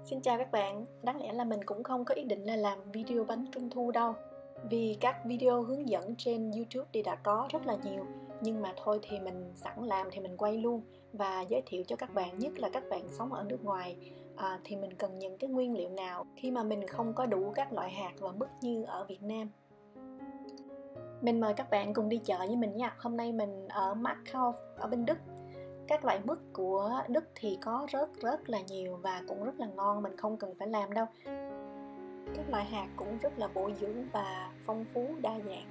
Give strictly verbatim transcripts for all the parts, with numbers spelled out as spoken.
Xin chào các bạn, đáng lẽ là mình cũng không có ý định là làm video bánh trung thu đâu, vì các video hướng dẫn trên YouTube thì đã có rất là nhiều. Nhưng mà thôi thì mình sẵn làm thì mình quay luôn và giới thiệu cho các bạn, nhất là các bạn sống ở nước ngoài, à, thì mình cần những cái nguyên liệu nào khi mà mình không có đủ các loại hạt và mứt như ở Việt Nam. Mình mời các bạn cùng đi chợ với mình nha. Hôm nay mình ở Marktkauf ở bên Đức. Các loại mứt của Đức thì có rất rất là nhiều và cũng rất là ngon, mình không cần phải làm đâu. Các loại hạt cũng rất là bổ dưỡng và phong phú đa dạng.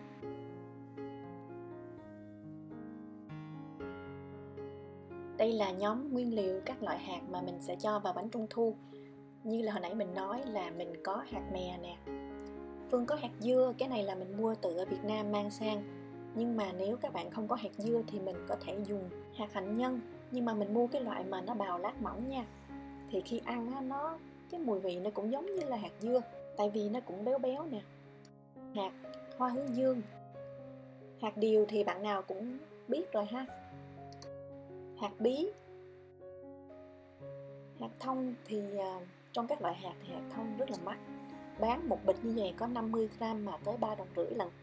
Đây là nhóm nguyên liệu các loại hạt mà mình sẽ cho vào bánh trung thu. Như là hồi nãy mình nói là mình có hạt mè nè. Phương có hạt dưa, cái này là mình mua từ ở Việt Nam mang sang. Nhưng mà nếu các bạn không có hạt dưa thì mình có thể dùng hạt hạnh nhân. Nhưng mà mình mua cái loại mà nó bào lát mỏng nha. Thì khi ăn á, nó cái mùi vị nó cũng giống như là hạt dưa, tại vì nó cũng béo béo nè. Hạt hoa hướng dương, hạt điều thì bạn nào cũng biết rồi ha. Hạt bí, hạt thông thì uh, trong các loại hạt thì hạt thông rất là mắc, bán một bịch như vậy có năm mươi gram mà tới ba đồng rưỡi lần.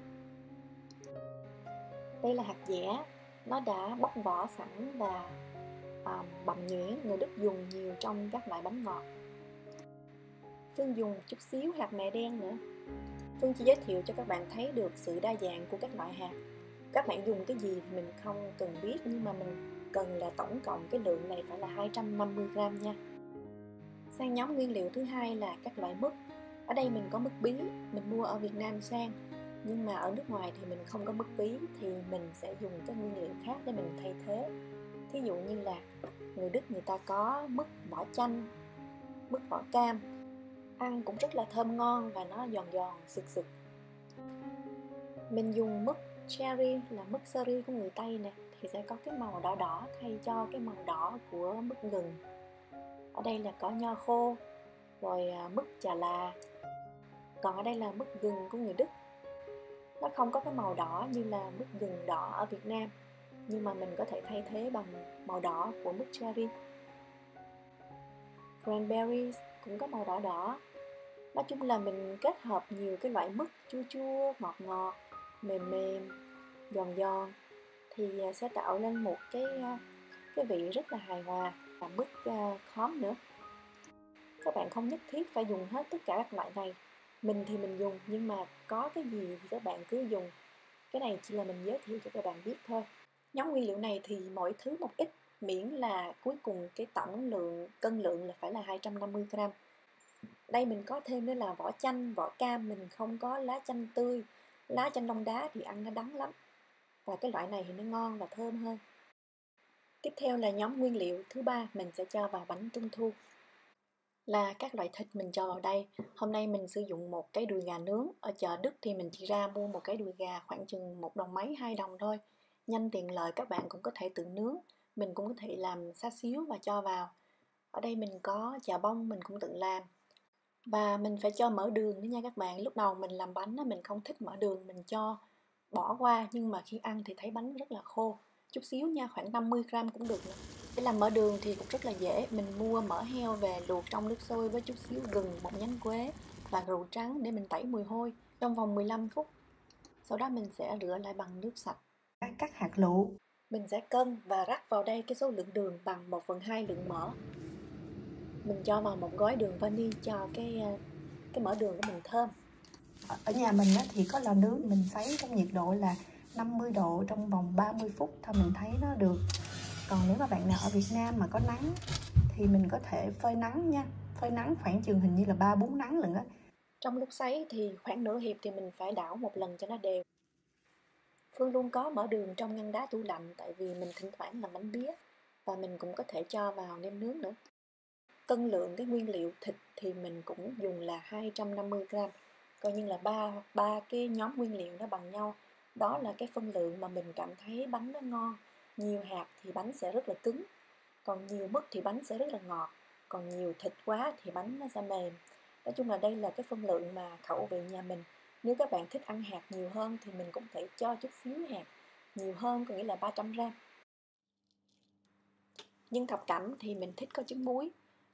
Đây là hạt dẻ, nó đã bóc vỏ sẵn và uh, bằm nhuyễn, người Đức dùng nhiều trong các loại bánh ngọt. Phương dùng chút xíu hạt mè đen nữa. Phương chỉ giới thiệu cho các bạn thấy được sự đa dạng của các loại hạt. Các bạn dùng cái gì thì mình không cần biết, nhưng mà mình cần là tổng cộng cái lượng này phải là hai trăm năm mươi gram nha. Sang nhóm nguyên liệu thứ hai là các loại mứt. Ở đây mình có mứt bí, mình mua ở Việt Nam sang. Nhưng mà ở nước ngoài thì mình không có mứt bí, thì mình sẽ dùng cái nguyên liệu khác để mình thay thế. Thí dụ như là người Đức người ta có mứt vỏ chanh, mứt vỏ cam, ăn cũng rất là thơm ngon và nó giòn giòn sực sực. Mình dùng mứt cherry là mứt seri của người Tây nè, thì sẽ có cái màu đỏ đỏ thay cho cái màu đỏ của mứt gừng. Ở đây là có nho khô, rồi mứt chà là. Còn ở đây là mứt gừng của người Đức. Nó không có cái màu đỏ như là mứt gừng đỏ ở Việt Nam, nhưng mà mình có thể thay thế bằng màu đỏ của mứt cherry. Cranberries cũng có màu đỏ đỏ. Nói chung là mình kết hợp nhiều cái loại mứt chua chua, ngọt ngọt, mềm mềm, giòn giòn thì sẽ tạo lên một cái cái vị rất là hài hòa. Và mứt khóm nữa. Các bạn không nhất thiết phải dùng hết tất cả các loại này. Mình thì mình dùng, nhưng mà có cái gì thì các bạn cứ dùng. Cái này chỉ là mình giới thiệu cho các bạn biết thôi. Nhóm nguyên liệu này thì mỗi thứ một ít, miễn là cuối cùng cái tổng lượng cân lượng là phải là hai trăm năm mươi gram. Đây mình có thêm nữa là vỏ chanh, vỏ cam, mình không có lá chanh tươi. Lá chanh đông đá thì ăn nó đắng lắm. Và cái loại này thì nó ngon và thơm hơn. Tiếp theo là nhóm nguyên liệu thứ ba mình sẽ cho vào bánh trung thu. Là các loại thịt mình cho vào đây. Hôm nay mình sử dụng một cái đùi gà nướng. Ở chợ Đức thì mình chỉ ra mua một cái đùi gà khoảng chừng một đồng mấy, hai đồng thôi. Nhanh tiện lợi, các bạn cũng có thể tự nướng. Mình cũng có thể làm xá xíu và cho vào. Ở đây mình có chà bông, mình cũng tự làm. Và mình phải cho mỡ đường nữa nha các bạn. Lúc đầu mình làm bánh mình không thích mỡ đường, mình cho bỏ qua, nhưng mà khi ăn thì thấy bánh rất là khô. Chút xíu nha, khoảng năm mươi gram cũng được nữa. Để làm mỡ đường thì cũng rất là dễ. Mình mua mỡ heo về luộc trong nước sôi với chút xíu gừng, một nhánh quế và rượu trắng để mình tẩy mùi hôi trong vòng mười lăm phút. Sau đó mình sẽ rửa lại bằng nước sạch. Các hạt lựu mình sẽ cân và rắc vào đây cái số lượng đường bằng một phần hai lượng mỡ. Mình cho vào một gói đường vani cho cái cái mỡ đường của mình thơm. Ở nhà mình thì có lò nướng, mình sấy trong nhiệt độ là năm mươi độ trong vòng ba mươi phút thôi mình thấy nó được. Còn nếu mà bạn nào ở Việt Nam mà có nắng thì mình có thể phơi nắng nha. Phơi nắng khoảng chừng hình như là ba bốn nắng lận á. Trong lúc sấy thì khoảng nửa hiệp thì mình phải đảo một lần cho nó đều. Phương luôn có mỡ đường trong ngăn đá tủ lạnh, tại vì mình thỉnh thoảng làm bánh bía và mình cũng có thể cho vào nêm nướng nữa. Cân lượng cái nguyên liệu thịt thì mình cũng dùng là hai trăm năm mươi gram. Coi như là ba ba cái nhóm nguyên liệu nó bằng nhau. Đó là cái phân lượng mà mình cảm thấy bánh nó ngon. Nhiều hạt thì bánh sẽ rất là cứng, còn nhiều mứt thì bánh sẽ rất là ngọt, còn nhiều thịt quá thì bánh nó sẽ mềm. Nói chung là đây là cái phân lượng mà khẩu vị nhà mình. Nếu các bạn thích ăn hạt nhiều hơn thì mình cũng thể cho chút xíu hạt nhiều hơn, có nghĩa là ba trăm gram. Nhưng thập cẩm thì mình thích có trứng muối.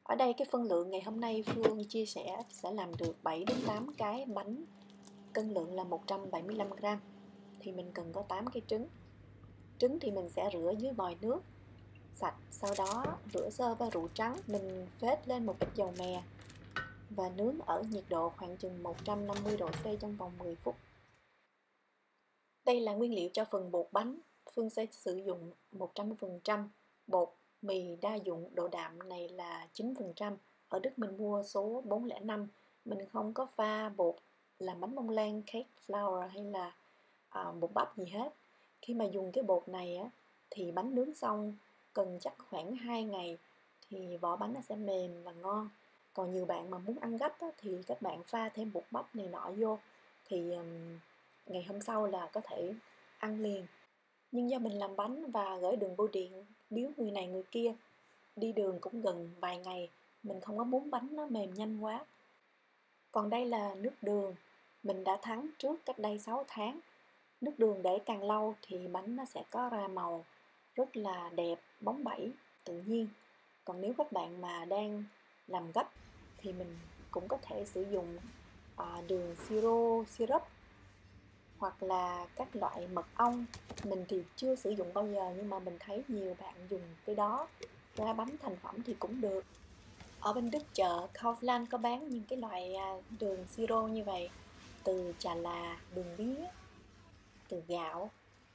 Ở đây cái phân lượng ngày hôm nay Phương chia sẻ sẽ làm được bảy đến tám cái bánh, cân lượng là một trăm bảy mươi lăm gram. Thì mình cần có tám cái trứng. Trứng thì mình sẽ rửa dưới vòi nước sạch, sau đó rửa sơ với rượu trắng. Mình phết lên một ít dầu mè và nướng ở nhiệt độ khoảng chừng một trăm năm mươi độ C trong vòng mười phút. Đây là nguyên liệu cho phần bột bánh. Phương sẽ sử dụng một trăm phần trăm bột mì đa dụng, độ đạm này là chín phần trăm. Ở Đức mình mua số bốn không năm. Mình không có pha bột làm bánh bông lan, cake flour hay là à, bột bắp gì hết. Khi mà dùng cái bột này á, thì bánh nướng xong cần chắc khoảng hai ngày thì vỏ bánh nó sẽ mềm và ngon. Còn nhiều bạn mà muốn ăn gấp á, thì các bạn pha thêm bột bắp này nọ vô thì um, ngày hôm sau là có thể ăn liền. Nhưng do mình làm bánh và gửi đường bưu điện biếu người này người kia, đi đường cũng gần vài ngày, mình không có muốn bánh nó mềm nhanh quá. Còn đây là nước đường, mình đã thắng trước cách đây sáu tháng. Nước đường để càng lâu thì bánh nó sẽ có ra màu rất là đẹp, bóng bẩy, tự nhiên. Còn nếu các bạn mà đang làm gấp thì mình cũng có thể sử dụng à, đường siro, syrup hoặc là các loại mật ong. Mình thì chưa sử dụng bao giờ nhưng mà mình thấy nhiều bạn dùng cái đó ra bánh thành phẩm thì cũng được. Ở bên Đức chợ Kaufland có bán những cái loại đường siro như vậy, từ trà là, đường mía, từ gạo.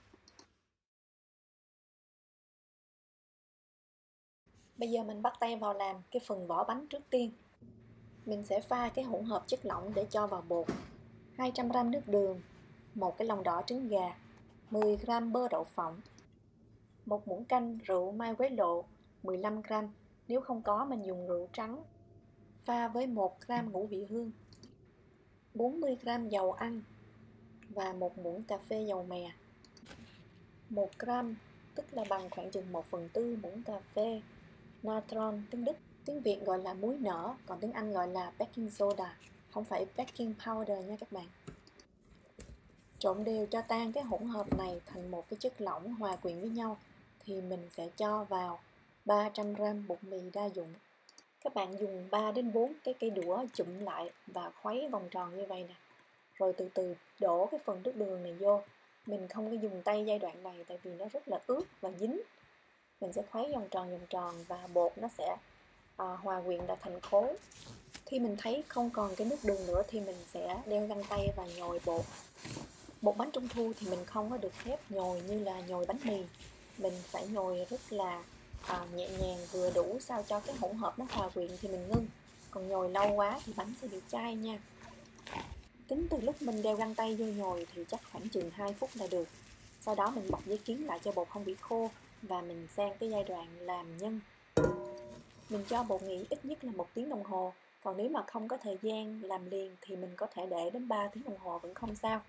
Bây giờ mình bắt tay vào làm cái phần vỏ bánh trước tiên. Mình sẽ pha cái hỗn hợp chất lỏng để cho vào bột. hai trăm gam nước đường, một cái lòng đỏ trứng gà, mười gam bơ đậu phộng, một muỗng canh rượu mai quế lộ mười lăm gam, nếu không có mình dùng rượu trắng, pha với một gam ngũ vị hương, bốn mươi gam dầu ăn và một muỗng cà phê dầu mè. một gram, tức là bằng khoảng chừng một phần tư muỗng cà phê natron, tiếng Đức, tiếng Việt gọi là muối nở, còn tiếng Anh gọi là baking soda, không phải baking powder nha các bạn. Trộn đều cho tan cái hỗn hợp này thành một cái chất lỏng hòa quyện với nhau thì mình sẽ cho vào ba trăm gam bột mì đa dụng. Các bạn dùng ba đến bốn cái cây đũa chụm lại và khuấy vòng tròn như vậy nè. Rồi từ từ đổ cái phần nước đường này vô. Mình không có dùng tay giai đoạn này tại vì nó rất là ướt và dính. Mình sẽ khuấy vòng tròn vòng tròn và bột nó sẽ à, hòa quyện ra thành khối. Khi mình thấy không còn cái nước đường nữa thì mình sẽ đeo găng tay và nhồi bột. Bột bánh trung thu thì mình không có được phép nhồi như là nhồi bánh mì. Mình phải nhồi rất là à, nhẹ nhàng vừa đủ sao cho cái hỗn hợp nó hòa quyện thì mình ngưng. Còn nhồi lâu quá thì bánh sẽ bị chai nha. Tính từ lúc mình đeo găng tay vô nhồi thì chắc khoảng chừng hai phút là được. Sau đó mình bọc giấy kiến lại cho bột không bị khô và mình sang cái giai đoạn làm nhân. Mình cho bột nghỉ ít nhất là một tiếng đồng hồ. Còn nếu mà không có thời gian làm liền thì mình có thể để đến ba tiếng đồng hồ vẫn không sao.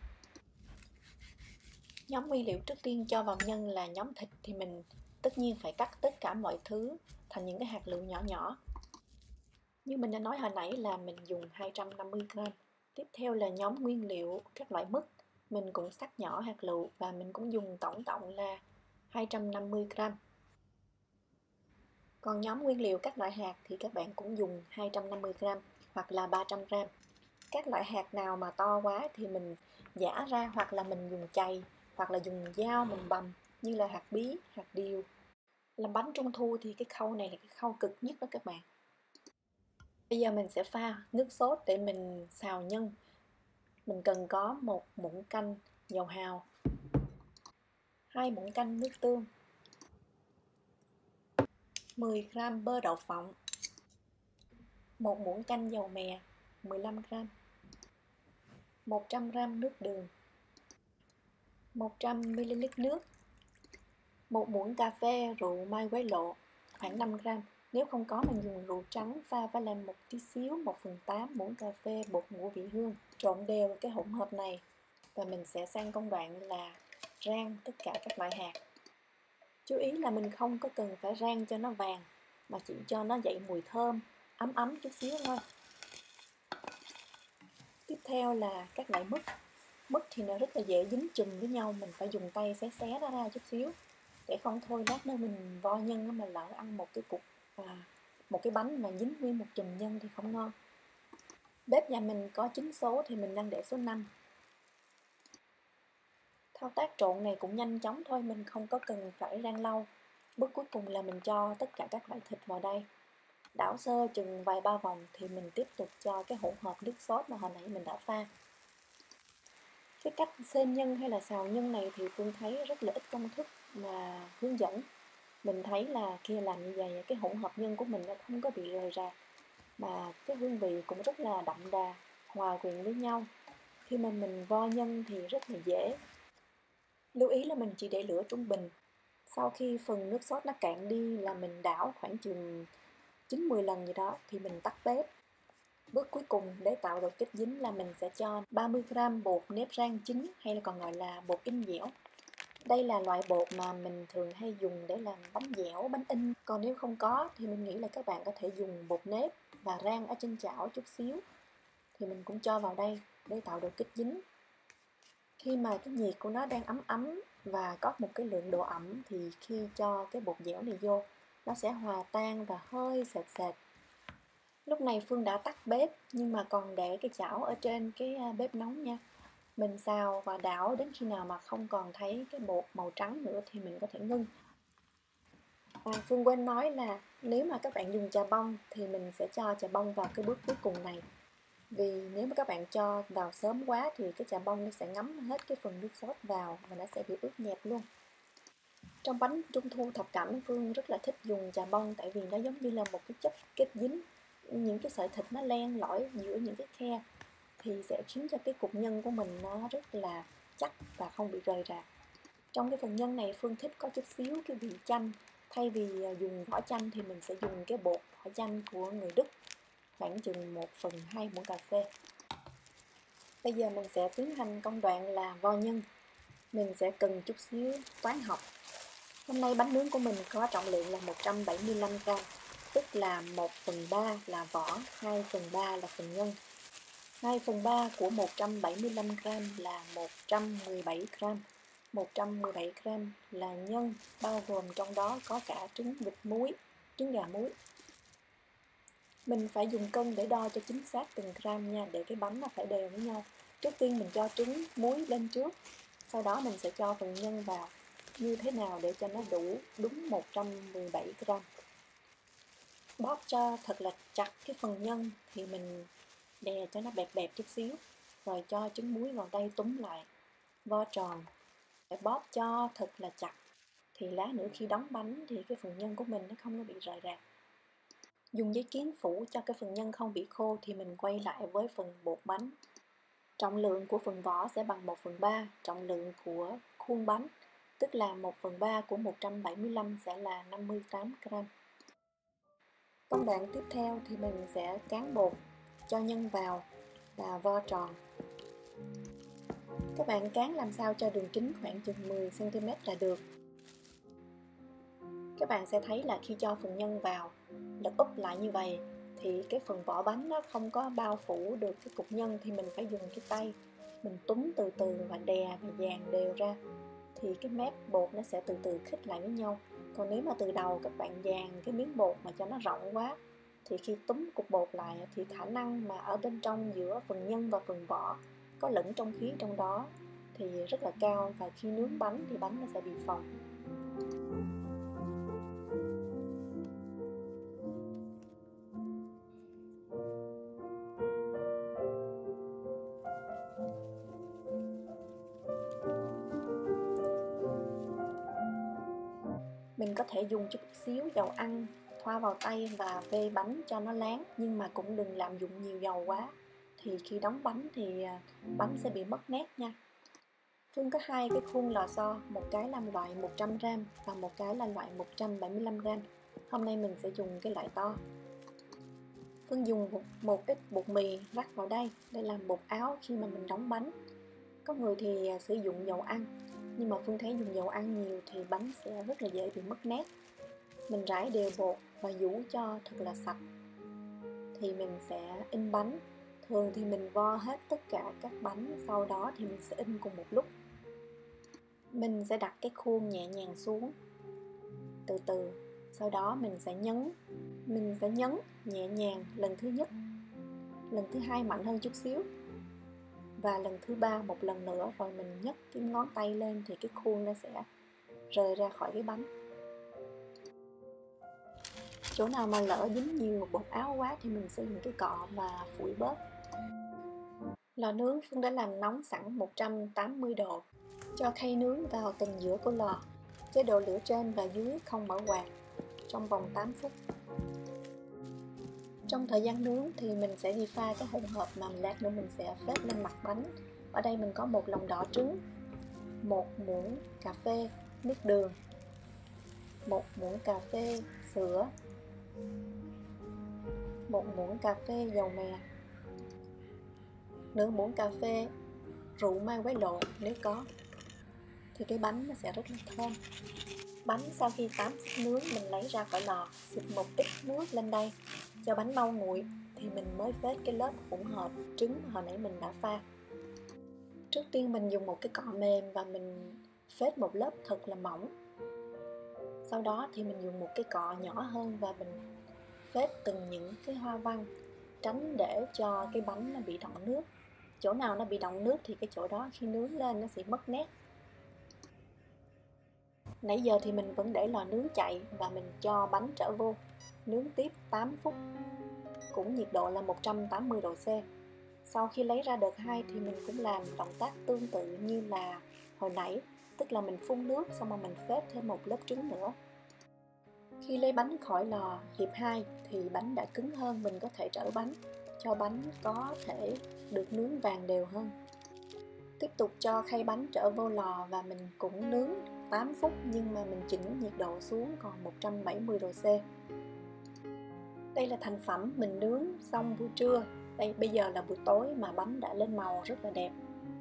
Nhóm nguyên liệu trước tiên cho vào nhân là nhóm thịt thì mình tất nhiên phải cắt tất cả mọi thứ thành những cái hạt lựu nhỏ nhỏ. Như mình đã nói hồi nãy là mình dùng hai trăm năm mươi gam. Tiếp theo là nhóm nguyên liệu các loại mứt. Mình cũng cắt nhỏ hạt lựu và mình cũng dùng tổng cộng là hai trăm năm mươi gam. Còn nhóm nguyên liệu các loại hạt thì các bạn cũng dùng hai trăm năm mươi gam hoặc là ba trăm gam. Các loại hạt nào mà to quá thì mình giã ra hoặc là mình dùng chày hoặc là dùng dao mình bằm như là hạt bí, hạt điều. Làm bánh trung thu thì cái khâu này là cái khâu cực nhất đó các bạn. Bây giờ mình sẽ pha nước sốt để mình xào nhân. Mình cần có một muỗng canh dầu hào, hai muỗng canh nước tương, mười gam bơ đậu phộng, một muỗng canh dầu mè mười lăm gam, một trăm gam nước đường, một trăm mi li lít nước, một muỗng cà phê rượu mai quế lộ khoảng năm gam. Nếu không có mình dùng rượu trắng pha với lên một tí xíu, một phần tám muỗng cà phê bột ngũ vị hương. Trộn đều cái hỗn hợp này và mình sẽ sang công đoạn là rang tất cả các loại hạt. Chú ý là mình không có cần phải rang cho nó vàng mà chỉ cho nó dậy mùi thơm, ấm ấm chút xíu thôi. Tiếp theo là các loại mứt. Mứt thì nó rất là dễ dính chùm với nhau, mình phải dùng tay xé xé nó ra chút xíu để không thôi lát nữa mình vo nhân mà lỡ ăn một cái cục à, Một cái bánh mà dính nguyên một chùm nhân thì không ngon. Bếp nhà mình có chín số thì mình đang để số năm. Thao tác trộn này cũng nhanh chóng thôi, mình không có cần phải rang lâu. Bước cuối cùng là mình cho tất cả các loại thịt vào đây. Đảo sơ chừng vài ba vòng thì mình tiếp tục cho cái hỗn hợp nước sốt mà hồi nãy mình đã pha. Cái cách xên nhân hay là xào nhân này thì Phương thấy rất là ít công thức mà hướng dẫn. Mình thấy là khi làm như vậy, cái hỗn hợp nhân của mình nó không có bị rời rạc, mà cái hương vị cũng rất là đậm đà, hòa quyện với nhau. Khi mà mình vo nhân thì rất là dễ. Lưu ý là mình chỉ để lửa trung bình. Sau khi phần nước sốt nó cạn đi là mình đảo khoảng chừng chín mười lần gì đó thì mình tắt bếp. Bước cuối cùng để tạo độ kết dính là mình sẽ cho ba mươi gam bột nếp rang chín hay là còn gọi là bột in dẻo. Đây là loại bột mà mình thường hay dùng để làm bánh dẻo, bánh in. Còn nếu không có thì mình nghĩ là các bạn có thể dùng bột nếp và rang ở trên chảo chút xíu. Thì mình cũng cho vào đây để tạo độ kết dính. Khi mà cái nhiệt của nó đang ấm ấm và có một cái lượng độ ẩm thì khi cho cái bột dẻo này vô, nó sẽ hòa tan và hơi sệt sệt. Lúc này Phương đã tắt bếp nhưng mà còn để cái chảo ở trên cái bếp nóng nha. Mình xào và đảo đến khi nào mà không còn thấy cái bột màu trắng nữa thì mình có thể ngưng. À, Phương quên nói là nếu mà các bạn dùng chà bông thì mình sẽ cho chà bông vào cái bước cuối cùng này. Vì nếu mà các bạn cho vào sớm quá thì cái chà bông nó sẽ ngấm hết cái phần nước sốt vào và nó sẽ bị ướt nhẹp luôn. Trong bánh trung thu thập cẩm, Phương rất là thích dùng chà bông tại vì nó giống như là một cái chất kết dính. Những cái sợi thịt nó len lỏi giữa những cái khe thì sẽ khiến cho cái cục nhân của mình nó rất là chắc và không bị rời rạc. Trong cái phần nhân này Phương thích có chút xíu cái vị chanh. Thay vì dùng vỏ chanh thì mình sẽ dùng cái bột vỏ chanh của người Đức, khoảng chừng một phần hai muỗng cà phê. Bây giờ mình sẽ tiến hành công đoạn là vo nhân. Mình sẽ cần chút xíu toán học. Hôm nay bánh nướng của mình có trọng lượng là một trăm bảy mươi lăm gam, tức là một phần ba là vỏ, hai phần ba là phần nhân. hai phần ba của một trăm bảy mươi lăm gam là một trăm mười bảy gam. một trăm mười bảy gam là nhân, bao gồm trong đó có cả trứng vịt muối, trứng gà muối. Mình phải dùng cân để đo cho chính xác từng gram nha, để cái bánh nó phải đều với nhau. Trước tiên mình cho trứng muối lên trước, sau đó mình sẽ cho phần nhân vào. Như thế nào để cho nó đủ đúng một trăm mười bảy gam. Bóp cho thật là chặt cái phần nhân thì mình đè cho nó bẹp bẹp chút xíu, rồi cho trứng muối vào đây túm lại, vo tròn. Phải bóp cho thật là chặt thì lát nữa khi đóng bánh thì cái phần nhân của mình nó không có bị rời rạc. Dùng giấy kiến phủ cho cái phần nhân không bị khô thì mình quay lại với phần bột bánh. Trọng lượng của phần vỏ sẽ bằng một phần ba trọng lượng của khuôn bánh, tức là một phần ba của một trăm bảy mươi lăm sẽ là năm mươi tám gam. Công đoạn tiếp theo thì mình sẽ cán bột, cho nhân vào và vo tròn. Các bạn cán làm sao cho đường kính khoảng chừng mười xăng ti mét là được. Các bạn sẽ thấy là khi cho phần nhân vào, lật úp lại như vậy thì cái phần vỏ bánh nó không có bao phủ được cái cục nhân, thì mình phải dùng cái tay mình túm từ từ và đè và dàn đều ra thì cái mép bột nó sẽ từ từ khít lại với nhau. Còn nếu mà từ đầu các bạn dàn cái miếng bột mà cho nó rộng quá thì khi túm cục bột lại thì khả năng mà ở bên trong giữa phần nhân và phần vỏ có lẫn trong khí trong đó thì rất là cao, và khi nướng bánh thì bánh nó sẽ bị phồng. Mình có thể dùng chút xíu dầu ăn thoa vào tay và vê bánh cho nó láng, nhưng mà cũng đừng làm dụng nhiều dầu quá, thì khi đóng bánh thì bánh sẽ bị mất nét nha. Phương có hai cái khuôn lò xo, một cái là loại một trăm gam và một cái là loại một trăm bảy mươi lăm gam. Hôm nay mình sẽ dùng cái loại to. Phương dùng một, một ít bột mì rắc vào đây để làm bột áo khi mà mình đóng bánh. Có người thì sử dụng dầu ăn, nhưng mà Phương thấy dùng dầu ăn nhiều thì bánh sẽ rất là dễ bị mất nét. Mình rải đều bột và giũ cho thật là sạch thì mình sẽ in bánh. Thường thì mình vo hết tất cả các bánh, sau đó thì mình sẽ in cùng một lúc. Mình sẽ đặt cái khuôn nhẹ nhàng xuống, từ từ Sau đó mình sẽ nhấn mình sẽ nhấn nhẹ nhàng lần thứ nhất, lần thứ hai mạnh hơn chút xíu, và lần thứ ba một lần nữa, rồi mình nhấc cái ngón tay lên thì cái khuôn nó sẽ rời ra khỏi cái bánh. Chỗ nào mà lỡ dính nhiều bột áo quá thì mình sẽ dùng cái cọ và phủi bớt. Lò nướng Phương đã làm nóng sẵn một trăm tám mươi độ. Cho khay nướng vào tầng giữa của lò. Chế độ lửa trên và dưới không mở quạt trong vòng tám phút. Trong thời gian nướng thì mình sẽ đi pha cái hỗn hợp mà lát nữa mình sẽ phết lên mặt bánh. Ở đây mình có một lòng đỏ trứng, một muỗng cà phê nước đường, một muỗng cà phê sữa, một muỗng cà phê dầu mè, nửa muỗng cà phê rượu mai quế lộ nếu có, thì cái bánh nó sẽ rất là thơm. Bánh sau khi tám phút nướng mình lấy ra khỏi lò, xịt một ít nước lên đây cho bánh mau nguội, thì mình mới phết cái lớp hỗn hợp trứng hồi nãy mình đã pha. Trước tiên mình dùng một cái cọ mềm và mình phết một lớp thật là mỏng. Sau đó thì mình dùng một cái cọ nhỏ hơn và mình phết từng những cái hoa văn, tránh để cho cái bánh nó bị đọng nước. Chỗ nào nó bị đọng nước thì cái chỗ đó khi nướng lên nó sẽ mất nét. Nãy giờ thì mình vẫn để lò nướng chạy và mình cho bánh trở vô nướng tiếp tám phút, cũng nhiệt độ là một trăm tám mươi độ C. Sau khi lấy ra đợt hai thì mình cũng làm động tác tương tự như là hồi nãy, tức là mình phun nước xong rồi mình phết thêm một lớp trứng nữa. Khi lấy bánh khỏi lò hiệp hai thì bánh đã cứng hơn, mình có thể trở bánh cho bánh có thể được nướng vàng đều hơn. Tiếp tục cho khay bánh trở vô lò và mình cũng nướng tám phút, nhưng mà mình chỉnh nhiệt độ xuống còn một trăm bảy mươi độ C. Đây là thành phẩm mình nướng xong buổi trưa. Đây bây giờ là buổi tối mà bánh đã lên màu rất là đẹp.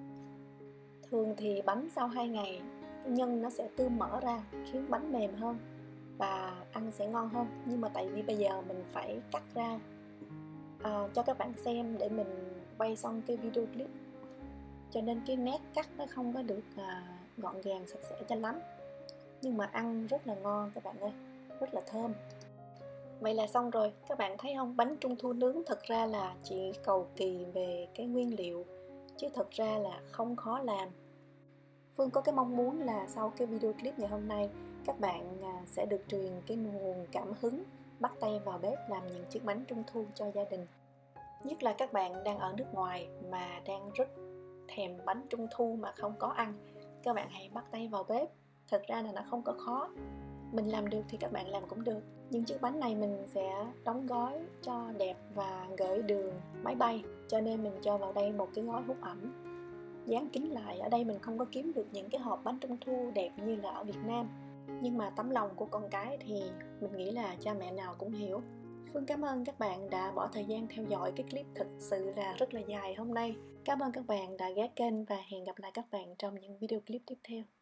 Thường thì bánh sau hai ngày cái nhân nó sẽ tươm mở ra khiến bánh mềm hơn và ăn sẽ ngon hơn, nhưng mà tại vì bây giờ mình phải cắt ra à, cho các bạn xem để mình quay xong cái video clip, cho nên cái nét cắt nó không có được à, gọn gàng sạch sẽ cho lắm, nhưng mà ăn rất là ngon các bạn ơi, rất là thơm. Vậy là xong rồi, các bạn thấy không, bánh trung thu nướng thật ra là chỉ cầu kỳ về cái nguyên liệu, chứ thật ra là không khó làm. Phương có cái mong muốn là sau cái video clip ngày hôm nay, các bạn sẽ được truyền cái nguồn cảm hứng bắt tay vào bếp làm những chiếc bánh trung thu cho gia đình. Nhất là các bạn đang ở nước ngoài mà đang rất thèm bánh trung thu mà không có ăn, các bạn hãy bắt tay vào bếp. Thật ra là nó không có khó, mình làm được thì các bạn làm cũng được. Nhưng chiếc bánh này mình sẽ đóng gói cho đẹp và gửi đường máy bay, cho nên mình cho vào đây một cái gói hút ẩm dán kín lại. Ở đây mình không có kiếm được những cái hộp bánh trung thu đẹp như là ở Việt Nam, nhưng mà tấm lòng của con cái thì mình nghĩ là cha mẹ nào cũng hiểu. Phương cảm ơn các bạn đã bỏ thời gian theo dõi cái clip thực sự là rất là dài hôm nay. Cảm ơn các bạn đã ghé kênh và hẹn gặp lại các bạn trong những video clip tiếp theo.